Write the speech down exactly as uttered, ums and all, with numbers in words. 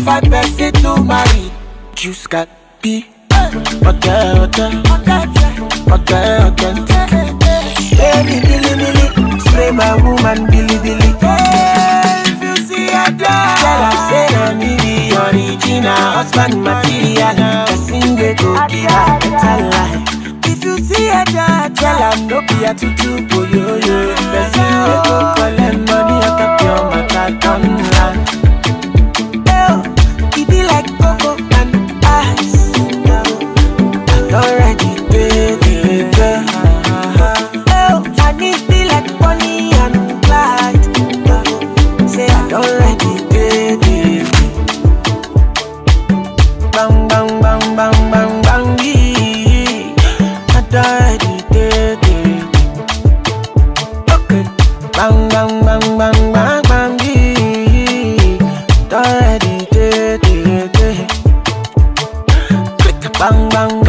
qualify person to marry. Juice got be okay, okay, okay, okay. Spray me, billy, billy. Spray my woman, billy, billy. If you see a dog, tell her say I need the original husband material. Person they go give her better life. If you see a dog, tell her no be a tutu boyo yo. Person they go collect money out of your matter online. It be like cocoa and ice. Already baby, baby. Oh, I need be like Bonnie and Clyde. Say I already baby. Bang bang bang bang bang bang. I already baby. Okay. Bang bang bang bang bang bang. Already baby. Bang bang.